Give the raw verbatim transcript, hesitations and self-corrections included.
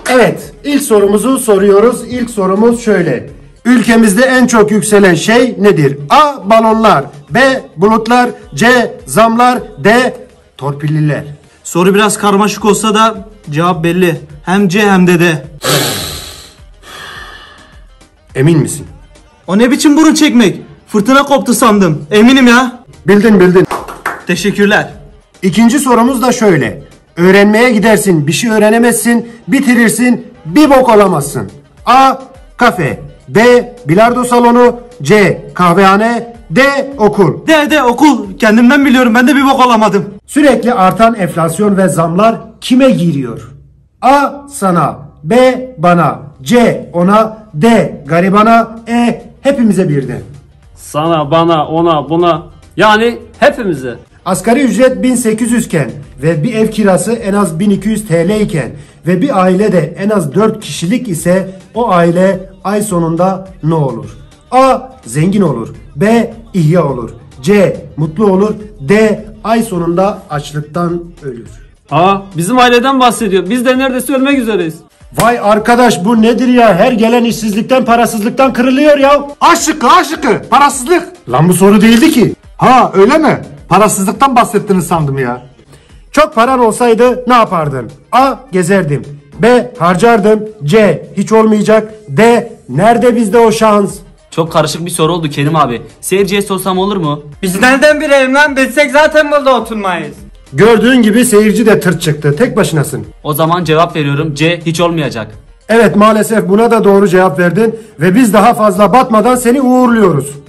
Evet, ilk sorumuzu soruyoruz. İlk sorumuz şöyle. Ülkemizde en çok yükselen şey nedir? A. Balonlar, B. Bulutlar, C. Zamlar, D. Torpilliler. Soru biraz karmaşık olsa da cevap belli. Hem C hem de D. Emin misin? O ne biçim burun çekmek? Fırtına koptu sandım. Eminim ya. Bildin bildin. Teşekkürler. İkinci sorumuz da şöyle. Öğrenmeye gidersin, bir şey öğrenemezsin, bitirirsin, bir bok olamazsın. A. Kafe, B. Bilardo salonu, C. Kahvehane, D. Okul. D D okul. Kendimden biliyorum, ben de bir bok olamadım. Sürekli artan enflasyon ve zamlar kime giriyor? A. Sana, B. Bana, C. Ona, D. Garibana, E. Hepimize birden. Sana, bana, ona, buna, yani hepimize. Asgari ücret bin sekiz yüz iken ve bir ev kirası en az bin iki yüz T L iken ve bir aile de en az dört kişilik ise o aile ay sonunda ne olur? A. Zengin olur, B. İhya olur, C. Mutlu olur, D. Ay sonunda açlıktan ölür. Aa, bizim aileden bahsediyor. Biz de neredeyse ölmek üzereyiz. Vay arkadaş, bu nedir ya? Her gelen işsizlikten, parasızlıktan kırılıyor ya. A şıkkı, A şıkkı. Parasızlık. Lan bu soru değildi ki. Ha öyle mi? Parasızlıktan bahsettiniz sandım ya. Çok paran olsaydı ne yapardın? A. Gezerdim, B. Harcardım, C. Hiç olmayacak, D. Nerede bizde o şans? Çok karışık bir soru oldu Kerim abi. Seyirciye sorsam olur mu? Biz nereden bilelim lan? Bilsek zaten burada oturmayız. Gördüğün gibi seyirci de tırt çıktı. Tek başınasın. O zaman cevap veriyorum. C. Hiç olmayacak. Evet, maalesef buna da doğru cevap verdin ve biz daha fazla batmadan seni uğurluyoruz.